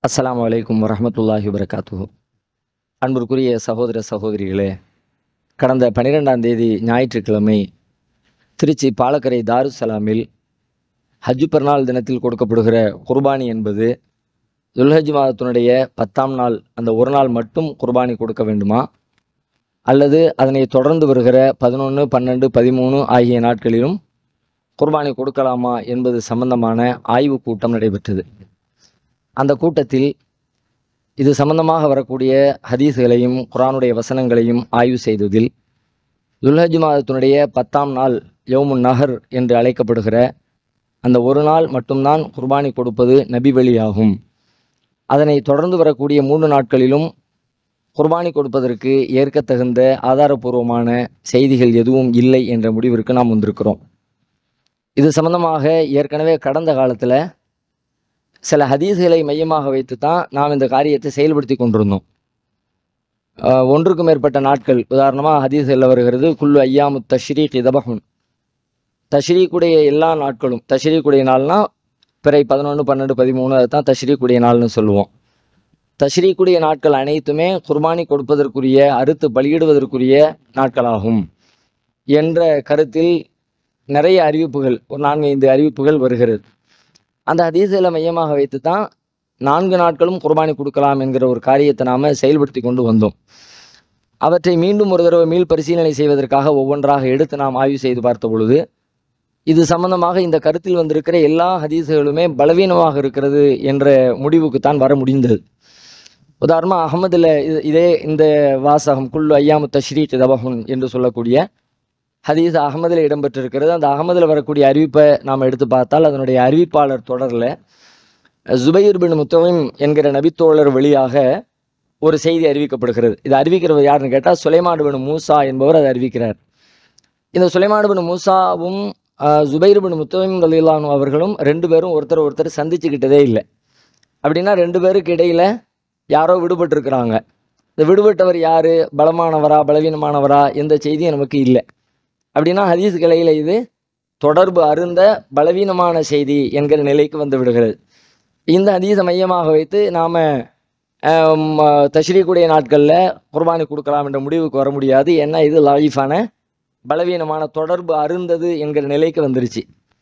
அஸ்ஸலாமு அலைக்கும் வரஹ்மத்துல்லாஹி வபரகாத்துஹு. அன்பிற்குரிய சகோதர சகோதரிகளே, கடந்த 12ஆம் தேதி ஞாயிற்றுக்கிழமை திருச்சி பாலக்கரை தாருஸ்ஸலாமில் ஹஜ் பெருநாள் தினத்தில் கொடுக்கப்படுகிற குர்பானி என்பது துல்ஹஜ் மாதத்தினுடைய 10ஆம் நாள் அந்த ஒரு நாள் மட்டும் குர்பானி கொடுக்க வேண்டுமா, அல்லது அதனை தொடர்ந்து வருகிற 11, 12, 13 ஆகிய நாட்களிலும் குர்பானி கொடுக்கலாமா என்பது சம்பந்தமான ஆய்வுக் கூட்டம் நடைபெற்றது. அந்த கூட்டத்தில் இது சம்பந்தமாக வரக்கூடிய ஹதீஸ்களையும் குர்ஆனுடைய வசனங்களையும் ஆய்வு செய்ததில் துல்ஹஜ் மாதத்தினுடைய 10ஆம் நாள் யௌமுன் நஹர் என்று அழைக்கப்படுகிற அந்த ஒரு நாள் மட்டும்தான் குர்பானி கொடுப்பது நபி வழியாகும். அதனை தொடர்ந்து வரக்கூடிய 3 நாட்களிலும் குர்பானி கொடுப்பதற்கு ஏற்கத்தகுந்த ஆதாரபூர்வமான செய்திகள் எதுவும் இல்லை என்ற முடிவிற்கு நாம் வந்திருக்கிறோம். இது சம்பந்தமாக ஏற்கனவே கடந்த காலத்தில் சில ஹதீஸ்களை மையமாக வைத்து தான் நாம் இந்த காரியத்தை செயல்படுத்தி கொண்டிருந்தோம். ஒன்றுக்கு மேற்பட்ட நாட்கள், உதாரணமாக ஹதீஸ்களில் வருகிறது குல்லு ஐயாமு தஷ்ரீக் தபஹுன், தஷ்ரீக்குடைய எல்லா நாட்களும், தஷ்ரீக்குடைய நாள்னா பிறை 11, 12, 13 அதுதான் தஷ்ரீக்குடைய நாள்னு சொல்லுவோம். தஷ்ரீக்குடைய நாட்கள் அனைத்துமே குர்பானி கொடுப்பதற்குரிய, அறுத்து பலியிடுவதற்குரிய நாட்களாகும் என்ற கருத்தில் நிறைய அறிவிப்புகள், ஒரு 4-5 அறிவிப்புகள் வருகிறது. அந்த ஹதீஸ்களை மையமாக வைத்து தான் 4 நாட்களும் குர்பானி கொடுக்கலாம் என்கிற ஒரு காரியத்தை நாம் செயல்படுத்தி கொண்டு வந்தோம். அவற்றை மீண்டும் ஒரு தடவை மீள் பரிசீலனை செய்வதற்காக ஒவ்வொன்றாக எடுத்து நாம் ஆய்வு செய்து பார்த்த பொழுது இது சம்பந்தமாக இந்த கருத்தில் வந்திருக்கிற எல்லா ஹதீஸ்களுமே பலவீனமாக இருக்கிறது என்ற முடிவுக்குத்தான் வர முடிந்தது. உதாரணமாக அஹமதில் இந்த வாசகம் குல்லு ஐயாமு தஷ்ரீக் தபஹுன் என்று சொல்லக்கூடிய ஹதீஸ் அகமதில் இடம்பெற்றிருக்கிறது. அந்த அகமதில் வரக்கூடிய அறிவிப்பை நாம் எடுத்து பார்த்தால் அதனுடைய அறிவிப்பாளர் தொடரில் ஜுபைர் பின் முத்தீம் என்கிற நபித்தோழர் வழியாக ஒரு செய்தி அறிவிக்கப்படுகிறது. இது அறிவிக்கிறவர் யாருன்னு கேட்டால் சுலைமான் பின் மூசா என்பவர் அதை அறிவிக்கிறார். இந்த சுலைமான் பின் மூசாவும் ஜுபைர் பின் முத்தீம் ரலியல்லாஹு அன்ஹு அவர்களும் 2 பேரும் ஒருத்தர் சந்திச்சுக்கிட்டதே இல்லை. அப்படின்னா 2 பேருக்கு இடையில் யாரோ விடுபட்டிருக்கிறாங்க. இந்த விடுபட்டவர் யார், பலமானவரா பலவீனமானவரா, எந்த செய்தியும் நமக்கு இல்லை. அப்படின்னா ஹதீஸ் கிளையில் இது தொடர்பு அருந்த பலவீனமான செய்தி என்கிற நிலைக்கு வந்து விடுகிறது. இந்த ஹதீஸை மையமாக வைத்து நாம் தஷ்ரீக்குடைய நாட்களில் குர்பானி கொடுக்கலாம் என்ற முடிவுக்கு வர முடியாது. ஏன்னா இது லாயிஃபான பலவீனமான தொடர்பு அருந்தது என்கிற நிலைக்கு வந்துருச்சு.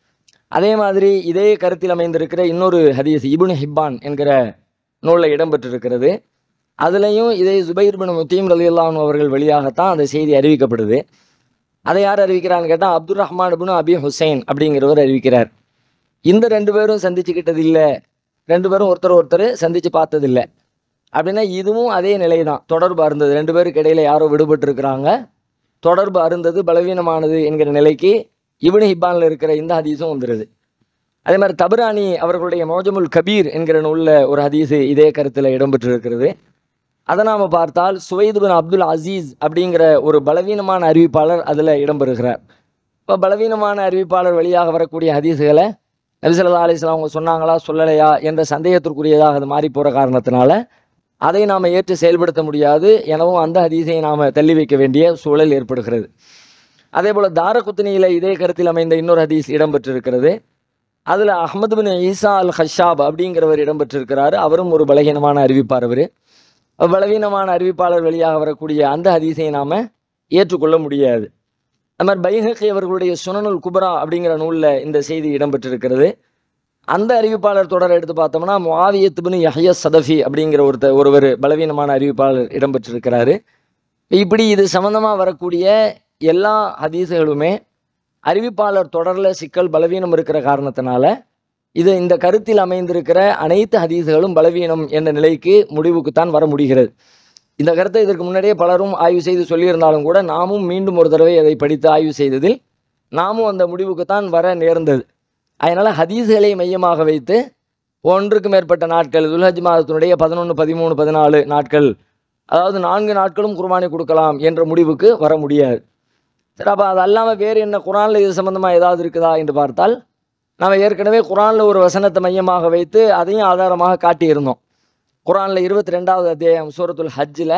அதே மாதிரி இதே கருத்தில் அமைந்திருக்கிற இன்னொரு ஹதீஸ் இப்னு ஹிப்பான் என்கிற நூலில் இடம்பெற்றிருக்கிறது. அதுலேயும் இதே ஜுபைர் பின் முத்தீம் ரலியல்லாஹு அன்ஹு அவர்கள் வழியாகத்தான் அந்த செய்தி அறிவிக்கப்படுது. அதை யார் அறிவிக்கிறான்னு கேட்டால் அப்துல் ரஹ்மான் இப்னு அபி ஹுசைன் அப்படிங்கிறவர் அறிவிக்கிறார். இந்த 2 பேரும் சந்திச்சுக்கிட்டது இல்லை, 2 பேரும் ஒருத்தர் சந்தித்து பார்த்ததில்லை. அப்படின்னா இதுவும் அதே நிலை தான், தொடர்பு அருந்தது. 2 பேருக்கு இடையில யாரோ விடுபட்டு இருக்கிறாங்க, தொடர்பு அருந்தது பலவீனமானது என்கிற நிலைக்கு இப்னு ஹிப்பானில் இருக்கிற இந்த ஹதீஸும் வந்துடுது. அதே மாதிரி தபரானி அவர்களுடைய மோஜமுல் கபீர் என்கிற நூலில் ஒரு ஹதீஸு இதே கருத்தில் இடம்பெற்றிருக்கிறது. அதை நாம் பார்த்தால் சுவைத் பின் அப்துல் அசீஸ் அப்படிங்கிற ஒரு பலவீனமான அறிவிப்பாளர் அதில் இடம்பெறுகிறார். இப்போ பலவீனமான அறிவிப்பாளர் வழியாக வரக்கூடிய ஹதீஸுகளை நபி ஸல்லல்லாஹு அலைஹி வஸல்லம் அவங்க சொன்னாங்களா சொல்லலையா என்ற சந்தேகத்திற்குரியதாக அது மாறி போகிற காரணத்தினால அதை நாம் ஏற்று செயல்படுத்த முடியாது. எனவும் அந்த ஹதீஸை நாம் தள்ளி வைக்க வேண்டிய சூழல் ஏற்படுகிறது. அதே போல் தாரகுத்னியில் இதே கருத்தில் அமைந்த இன்னொரு ஹதீஸ் இடம்பெற்றிருக்கிறது. அதில் அஹ்மது பின் ஈசா அல் ஹஷாப் அப்படிங்கிறவர் இடம்பெற்றிருக்கிறார். அவரும் ஒரு பலகீனமான அறிவிப்பார். அவர் பலவீனமான அறிவிப்பாளர் வழியாக வரக்கூடிய அந்த ஹதீஸை நாம் ஏற்றுக்கொள்ள முடியாது. அது மாதிரி பைஹகி அவர்களுடைய சுனனுல் குப்ரா அப்படிங்கிற நூலில் இந்த செய்தி இடம்பெற்றிருக்கிறது. அந்த அறிவிப்பாளர் தொடரை எடுத்து பார்த்தோம்னா முஆவியத் பின் யஹ்யா சதஃபி அப்படிங்கிற ஒருவர் பலவீனமான அறிவிப்பாளர் இடம்பெற்றிருக்கிறாரு. இப்படி இது சம்பந்தமாக வரக்கூடிய எல்லா ஹதீஸுகளுமே அறிவிப்பாளர் தொடரில் சிக்கல் பலவீனம் இருக்கிற காரணத்தினால இந்த கருத்தில் அமைந்திருக்கிற அனைத்து ஹதீஸ்களும் பலவீனம் என்ற நிலைக்கு முடிவுக்குத்தான் வர முடிகிறது. இந்த கருத்தை இதற்கு முன்னாடியே பலரும் ஆய்வு செய்து சொல்லியிருந்தாலும் கூட நாமும் மீண்டும் ஒரு தடவை அதை படித்து ஆய்வு செய்ததில் நாமும் அந்த முடிவுக்குத்தான் வர நேர்ந்தது. அதனால் ஹதீஸ்களை மையமாக வைத்து ஒன்றுக்கு மேற்பட்ட நாட்கள், துல்ஹஜ் மாதத்தினுடைய 11, 13, 14 நாட்கள், அதாவது 4 நாட்களும் குர்பானி கொடுக்கலாம் என்ற முடிவுக்கு வர முடியாது. சரி, அப்போ அது அல்லாமல் வேறு என்ன குர்ஆனில் இது சம்பந்தமாக ஏதாவது இருக்குதா என்று பார்த்தால் நாம் ஏற்கனவே குர்ஆனில் ஒரு வசனத்தை மையமாக வைத்து அதையும் ஆதாரமாக காட்டியிருந்தோம். குர்ஆனில் 22வது அத்தியாயம் சூரத்துல் ஹஜ்ஜில்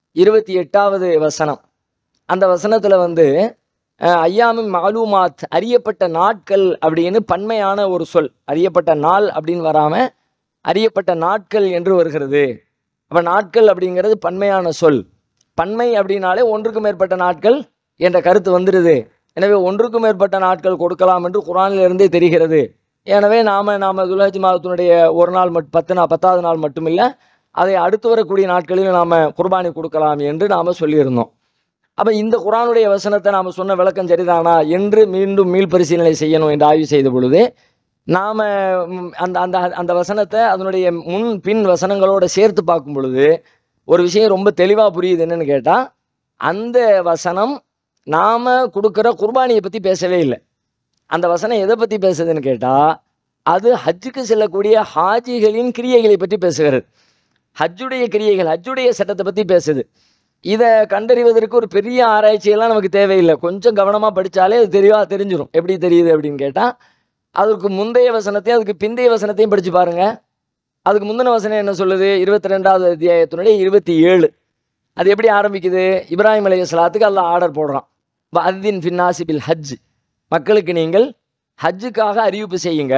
28வது வசனம், அந்த வசனத்தில் ஐயாமின் மாலூமாத், அறியப்பட்ட நாட்கள் அப்படின்னு பன்மையான ஒரு சொல், அறியப்பட்ட நாள் அப்படின்னு வராமல் அறியப்பட்ட நாட்கள் என்று வருகிறது. அப்போ நாட்கள் அப்படிங்கிறது பன்மையான சொல். பன்மை அப்படின்னாலே ஒன்றுக்கும் மேற்பட்ட நாட்கள் என்ற கருத்து வந்துடுது. எனவே ஒன்றுக்கும் மேற்பட்ட நாட்கள் கொடுக்கலாம் என்று குர்ஆனிலிருந்தே தெரிகிறது. எனவே நாம் துல்ஹஜ் மாதத்தினுடைய ஒரு நாள் 10வது நாள் மட்டுமில்லை, அதை அடுத்து வரக்கூடிய நாட்களில் நாம் குர்பானி கொடுக்கலாம் என்று நாம் சொல்லியிருந்தோம். அப்போ இந்த குர்ஆனுடைய வசனத்தை நாம் சொன்ன விளக்கம் சரிதானா என்று மீண்டும் மீள்பரிசீலனை செய்யணும் என்று ஆய்வு செய்த பொழுது நாம் அந்த அந்த அந்த வசனத்தை அதனுடைய முன் பின் வசனங்களோடு சேர்த்து பார்க்கும் பொழுது ஒரு விஷயம் ரொம்ப தெளிவாக புரியுது. என்னன்னு கேட்டால், அந்த வசனம் நாம் கொடுக்குற குர்பானியை பற்றி பேசவே இல்லை. அந்த வசனம் எதை பற்றி பேசுதுன்னு கேட்டால், அது ஹஜ்ஜுக்கு செல்லக்கூடிய ஹாஜிகளின் கிரியைகளை பற்றி பேசுகிறது. ஹஜ்ஜுடைய கிரியைகள், ஹஜ்ஜுடைய சட்டத்தை பற்றி பேசுது. இதை கண்டறிவதற்கு ஒரு பெரிய ஆராய்ச்சியெல்லாம் நமக்கு தேவையில்லை. கொஞ்சம் கவனமாக படித்தாலே அது தெளிவாக தெரிஞ்சிடும். எப்படி தெரியுது அப்படின்னு கேட்டால், அதுக்கு முந்தைய வசனத்தையும் அதுக்கு பிந்தைய வசனத்தையும் படித்து பாருங்கள். அதுக்கு முந்தின வசனம் என்ன சொல்லுது? 22வது அத்தியாயத்தினுடைய 27. அது எப்படி ஆரம்பிக்குது? இப்ராஹிம் அலைஹிஸ்ஸலாத்துக்கு அல்லாஹ் ஆர்டர் போடுறான். வஅத்தின் ஃபின்னாஸி பில் ஹஜ், மக்களுக்கு நீங்கள் ஹஜ்ஜுக்காக அறிவிப்பு செய்யுங்க.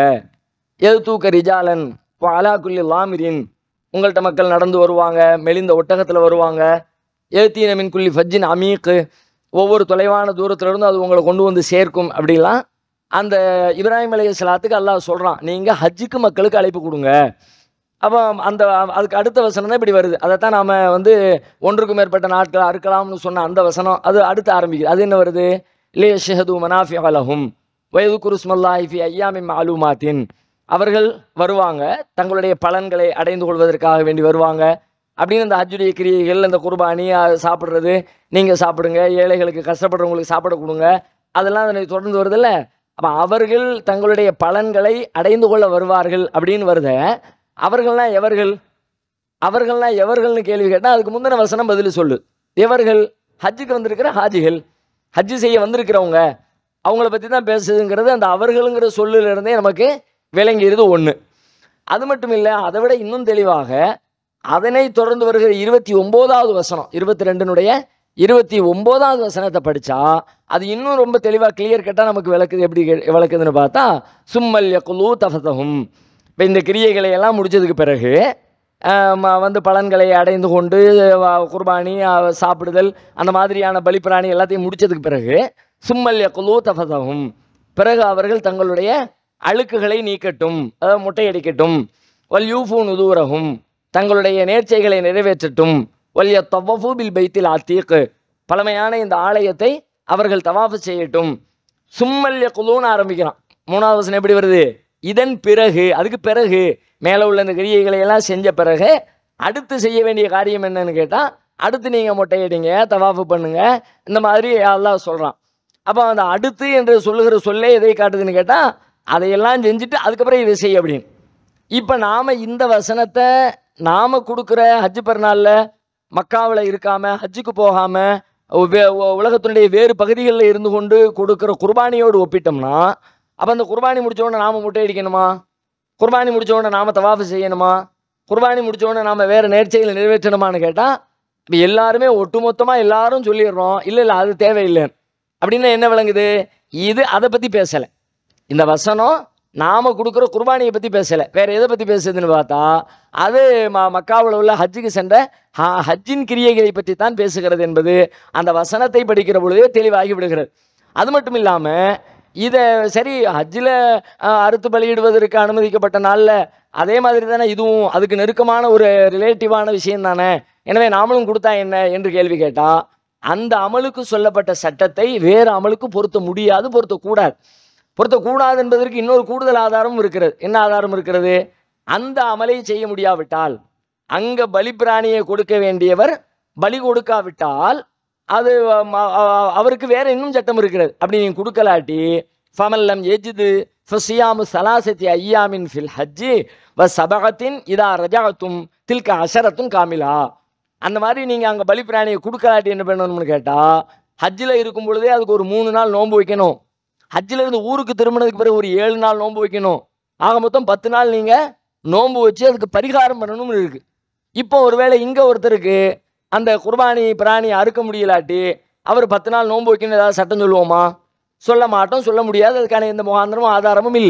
யதூக ரிஜாலன் வஅலா குல்லி லாமிரின், உங்கள்கிட்ட மக்கள் நடந்து வருவாங்க, மெலிந்த ஒட்டகத்தில் வருவாங்க. ஏத்தீன மின் குல்லி ஃபஜ்ஜின் அமீக்கு, ஒவ்வொரு தொலைவான தூரத்திலிருந்து அது உங்களை கொண்டு வந்து சேர்க்கும். அப்படிலாம் அந்த இப்ராஹிம் அலைஹிஸ்ஸலாத்துக்கு அல்லாஹ் சொல்கிறான், நீங்கள் ஹஜ்ஜுக்கு மக்களுக்கு அழைப்பு கொடுங்க. அப்போ அதுக்கு அடுத்த வசனம் தான் இப்படி வருது. அதைத்தான் நாம் ஒன்றுக்கும் மேற்பட்ட நாட்கள் அறுக்கலாம்னு சொன்ன அந்த வசனம் அது அடுத்து ஆரம்பிக்குது. அது என்ன வருது? லே ஷஹது மனாஃபிஅ லஹும் வயதுகுரு ஸ்மல்லாஹி ஃபி அய்யாமின் மஅலூமாத்தின், அவர்கள் வருவாங்க, தங்களுடைய பலன்களை அடைந்து கொள்வதற்காக வேண்டி வருவாங்க அப்படின்னு அந்த ஹஜ்ஜுடைய கிரியைகள், அந்த குர்பானி சாப்பிட்றது, நீங்கள் சாப்பிடுங்க, ஏழைகளுக்கு கஷ்டப்படுறவங்களுக்கு சாப்பிட கொடுங்க, அதெல்லாம் அதனை தொடர்ந்து வருதில்ல. அப்போ அவர்கள் தங்களுடைய பலன்களை அடைந்து கொள்ள வருவார்கள் அப்படின்னு வருத. அவர்கள்லாம் எவர்கள்? அவர்கள்லாம் எவர்கள்னு கேள்வி கேட்டால் அதுக்கு முந்தின வசனம் பதில் சொல்லு. எவர்கள்? ஹஜ்ஜுக்கு வந்திருக்கிற ஹாஜிகள், ஹஜ்ஜு செய்ய வந்திருக்கிறவங்க, அவங்கள பற்றி தான் பேசுதுங்கிறது அந்த அவர்களுங்கிற சொல்லிலிருந்தே நமக்கு விளங்கிடுது ஒன்று. அது மட்டும் இல்லை, அதை விட இன்னும் தெளிவாக அதனை தொடர்ந்து வருகிற 29வது வசனம், 22னுடைய 29வது வசனத்தை படித்தா அது இன்னும் ரொம்ப தெளிவாக கிளியர் கட்டாக நமக்கு விளக்குது. எப்படி விளக்குதுன்னு பார்த்தா, சும்மல் யகுலூ தஃபதஹும், இப்போ இந்த கிரியைகளை எல்லாம் முடித்ததுக்கு பிறகு பலன்களை அடைந்து கொண்டு குர்பானி சாப்பிடுதல் அந்த மாதிரியான பலிப்பிராணி எல்லாத்தையும் முடித்ததுக்கு பிறகு சும்மல் யகுலூ தஃபதஹும், பிறகு அவர்கள் தங்களுடைய அழுக்குகளை நீக்கட்டும், முட்டையடிக்கட்டும். வல் யூஃபூ நுதூரஹும், தங்களுடைய நேர்ச்சைகளை நிறைவேற்றட்டும். வல் யத்தவஃபூ பில் பைத்தில் ஆத்தீக், பழமையான இந்த ஆலயத்தை அவர்கள் தவாஃபு செய்யட்டும். சும்மல் யகுலூன்னு ஆரம்பிக்கிறான். 3வது வசனம் எப்படி வருது? இதன் பிறகு, அதுக்கு பிறகு மேலே உள்ள இந்த கிரியைகளை எல்லாம் செஞ்ச பிறகு அடுத்து செய்ய வேண்டிய காரியம் என்னன்னு கேட்டால், அடுத்து நீங்கள் மொட்டையடிங்க, தவாஃபு பண்ணுங்க, இந்த மாதிரி அல்லாஹ் சொல்கிறான். அப்போ அந்த அடுத்து என்று சொல்லுகிற சொல்லே எதை காட்டுதுன்னு கேட்டால், அதையெல்லாம் செஞ்சுட்டு அதுக்கப்புறம் இதை செய்ய அப்படின்னு. இப்போ நாம் இந்த வசனத்தை நாம் கொடுக்குற ஹஜ்ஜு பெருநாளில் மக்காவில் இருக்காமல், ஹஜ்ஜுக்கு போகாமல், உலகத்தினுடைய வேறு பகுதிகளில் இருந்து கொண்டு கொடுக்குற குர்பானியோடு ஒப்பிட்டோம்னா, அப்போ அந்த குர்பானி முடித்தோடனே நாம் முட்டை அடிக்கணுமா? குர்பானி முடித்தோடனே நாம் தவாஃபு செய்யணுமா? குர்பானி முடித்தோடனே நாம் வேறு நேர்ச்சைகளை நிறைவேற்றணுமான்னு கேட்டால், இப்போ எல்லாருமே ஒட்டுமொத்தமாக எல்லாரும் சொல்லிடுறோம், இல்லை இல்லை அது தேவையில்லை அப்படின்னா என்ன விளங்குது? இது அதை பற்றி பேசலை. இந்த வசனம் நாம் கொடுக்குற குர்பானியை பற்றி பேசலை, வேறு எதை பற்றி பேசுதுன்னு பார்த்தா அது மக்காவில் உள்ள ஹஜ்ஜுக்கு சென்ற ஹஜ்ஜின் கிரியைகளை பற்றி தான் பேசுகிறது என்பது அந்த வசனத்தை படிக்கிற பொழுதே தெளிவாகி விடுகிறது. அது மட்டும் இல்லாமல் இதை சரி ஹஜ்ஜில் அறுத்து பலியிடுவதற்கு அனுமதிக்கப்பட்ட நாளில் அதே மாதிரி தானே இதுவும் அதுக்கு நெருக்கமான ஒரு ரிலேட்டிவான விஷயம் தானே, எனவே நாமளும் கொடுத்தா என்ன என்று கேள்வி கேட்டால், அந்த அமலுக்கு சொல்லப்பட்ட சட்டத்தை வேறு அமலுக்கு பொருத்த முடியாது, பொருத்தக்கூடாது. பொருத்தக்கூடாது என்பதற்கு இன்னொரு கூடுதல் ஆதாரமும் இருக்கிறது. என்ன ஆதாரம் இருக்கிறது? அந்த அமலை செய்ய முடியாவிட்டால், அங்கே பலிப்பிராணியை கொடுக்க வேண்டியவர் பலி கொடுக்காவிட்டால் அது அவருக்கு வேற இன்னும் சட்டம் இருக்கிறது. அப்படி நீங்கள் கொடுக்கலாட்டி ஃபமல்லம் எஜிது ஃபசியாமு சலாசத்தி ஐயாமின் ஃபில் ஹஜ்ஜி வ சபகத்தின் இதா ரஜாத்தும் தில்க அஷரத்தும் காமிலா. அந்த மாதிரி நீங்கள் அங்கே பலிப்பிராணியை கொடுக்கலாட்டி என்ன பண்ணணும்னு கேட்டால், ஹஜ்ஜில் இருக்கும் பொழுதே அதுக்கு ஒரு 3 நாள் நோன்பு வைக்கணும். ஹஜ்ஜில் இருந்து ஊருக்கு திரும்பினதுக்கு பிறகு ஒரு 7 நாள் நோன்பு வைக்கணும். ஆக மொத்தம் 10 நாள் நீங்கள் நோன்பு வச்சு அதுக்கு பரிகாரம் பண்ணணும்னு இருக்குது. இப்போ ஒருவேளை இங்கே ஒருத்தருக்கு அந்த குர்பானி பிராணி அறுக்க முடியலாட்டி அவர் 10 நாள் நோன்பு வைக்கணும் ஏதாவது சட்டம் சொல்லுவோமா? சொல்ல மாட்டோம், சொல்ல முடியாது. அதுக்கான எந்த முகாந்திரமும் ஆதாரமும் இல்லை.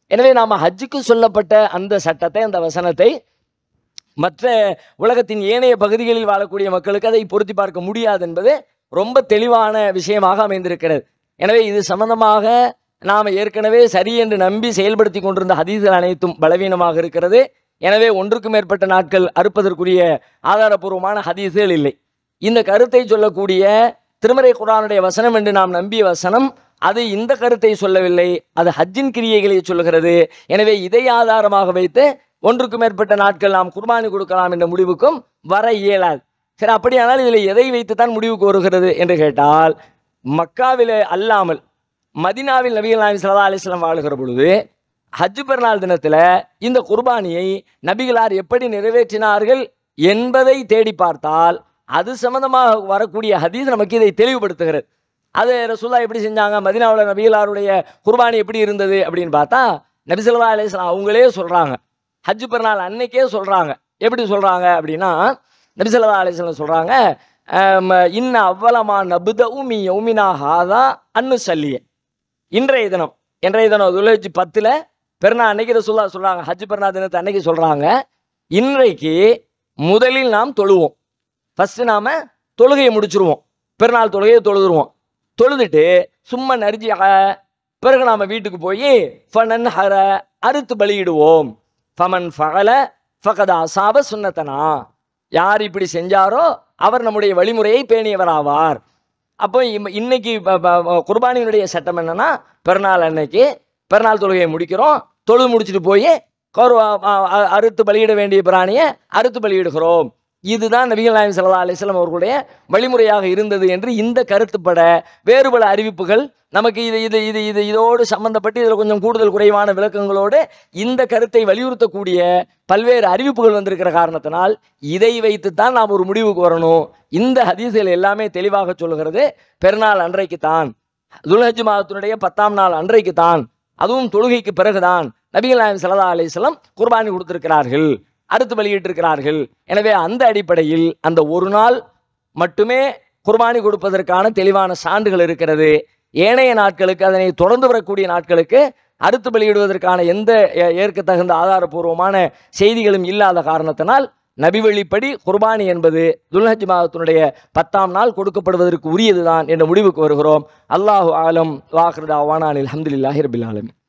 எனவே நாம் ஹஜ்ஜுக்கு சொல்லப்பட்ட அந்த சட்டத்தை, அந்த வசனத்தை மற்ற உலகத்தின் ஏனைய பகுதிகளில் வாழக்கூடிய மக்களுக்கு அதை பொருத்தி பார்க்க முடியாது என்பது ரொம்ப தெளிவான விஷயமாக அமைந்திருக்கிறது. எனவே இது சம்பந்தமாக நாம் ஏற்கனவே சரி என்று நம்பி செயல்படுத்தி கொண்டிருந்த ஹதீஸ்கள் அனைத்தும் பலவீனமாக இருக்கிறது. எனவே ஒன்றுக்கும் மேற்பட்ட நாட்கள் அறுப்பதற்குரிய ஆதாரபூர்வமான ஹதீஸ்கள் இல்லை. இந்த கருத்தை சொல்லக்கூடிய திருமறை குர்ஆனுடைய வசனம் என்று நாம் நம்பிய வசனம் அது இந்த கருத்தை சொல்லவில்லை, அது ஹஜ்ஜின் கிரியைகளை சொல்லுகிறது. எனவே இதை ஆதாரமாக வைத்து ஒன்றுக்கும் மேற்பட்ட நாட்கள் நாம் குர்பானி கொடுக்கலாம் என்ற முடிவுக்கும் வர இயலாது. சரி, அப்படியானால் இதில் எதை வைத்து தான் முடிவுக்கு வருகிறது என்று கேட்டால், மக்காவில் அல்லாமல் மதீனாவில் நபிகள் நாயகம் ஸல்லல்லாஹு அலைஹி வஸல்லம் வாழுகிற பொழுது ஹஜ் பெருநாள் தினத்தில் இந்த குர்பானியை நபிகளார் எப்படி நிறைவேற்றினார்கள் என்பதை தேடி பார்த்தால் அது சம்பந்தமாக வரக்கூடிய ஹதீஸ் நமக்கு இதை தெளிவுபடுத்துகிறது. அது ரசூலுல்லாஹ் எப்படி செஞ்சாங்க, மதீனாவில் நபிகளாருடைய குர்பானி எப்படி இருந்தது அப்படின்னு பார்த்தா, நபி ஸல்லல்லாஹு அலைஹி வஸல்லம் அவங்களே சொல்கிறாங்க, ஹஜ் பெருநாள் அன்னைக்கே சொல்கிறாங்க. எப்படி சொல்கிறாங்க அப்படின்னா, நபி ஸல்லல்லாஹு அலைஹி வஸல்லம் சொல்கிறாங்க, இன்ன அவ்வளமா நபுதஉ மி யௌமினா ஹாதா அன்னு சல்லிய. இன்றைய தினம் துல்ஹஜ் 10 பெருநாள் அன்னைக்கு ரசூலுல்லாஹ் சொல்கிறாங்க, ஹஜ் பெருநாள் தினத்தை அன்னைக்கு சொல்கிறாங்க, இன்றைக்கு முதலில் நாம் தொழுவோம். ஃபஸ்ட்டு நாம் தொழுகையை முடிச்சுருவோம், பெருநாள் தொழுகையை தொழுதுட்டு சும்மா நரிஜி பிறகு நாம் வீட்டுக்கு போய் ஃபனன் ஹர அறுத்து பலியிடுவோம். ஃபமன் ஃபகல ஃபகத அசாப சுன்னத்தனா, யார் இப்படி செஞ்சாரோ அவர் நம்முடைய வழிமுறையை பேணியவராவார். அப்போ இன்னைக்கு குர்பானியினுடைய சட்டம் என்னன்னா, பெருநாள் அன்னைக்கு பெருநாள் தொழுகையை முடிக்கிறோம், தொழுது முடிச்சுட்டு போய் அறுத்து பலியிட வேண்டிய பிராணியை அறுத்து பலியிடுகிறோம். இதுதான் நபிகள் நாயகம் ஸல்லல்லாஹு அலைஹி வஸல்லம் அவர்களுடைய வழிமுறையாக இருந்தது என்று இந்த கருத்துப்பட வேறு பல அறிவிப்புகள் நமக்கு இதோடு சம்பந்தப்பட்டு இதில் கொஞ்சம் கூடுதல் குறைவான விளக்கங்களோடு இந்த கருத்தை வலியுறுத்தக்கூடிய பல்வேறு அறிவிப்புகள் வந்திருக்கிற காரணத்தினால் இதை வைத்துத்தான் நாம் ஒரு முடிவுக்கு வரணும். இந்த ஹதீஸ்கள் எல்லாமே தெளிவாக சொல்லுகிறது, பெருநாள் அன்றைக்கு தான், துல்ஹஜ் மாதத்தினுடைய 10ஆம் நாள் அன்றைக்கு தான், அதுவும் தொழுகைக்கு பிறகுதான் நபிகள் நாயகம் ஸல்லல்லாஹு அலைஹி வஸல்லம் குர்பானி கொடுத்திருக்கிறார்கள், அறுத்து பலியிட்டிருக்கிறார்கள். எனவே அந்த அடிப்படையில் அந்த ஒரு நாள் மட்டுமே குர்பானி கொடுப்பதற்கான தெளிவான சான்றுகள் இருக்கிறது. ஏனைய நாட்களுக்கு, அதனை தொடர்ந்து வரக்கூடிய நாட்களுக்கு அறுத்து பலியிடுவதற்கான எந்த ஏற்கத்தகுந்த ஆதாரபூர்வமான செய்திகளும் இல்லாத காரணத்தினால் நபி வழிப்படி குர்பானி என்பது துல்ஹஜ் மாதத்தினுடைய 10ஆம் நாள் கொடுக்கப்படுவதற்கு உரியதுதான் என்ற முடிவுக்கு வருகிறோம். அல்லாஹு ஆலம். வாஹிரு தஅவானா அல்ஹம்துலில்லாஹி ரப்பில் ஆலமீன்.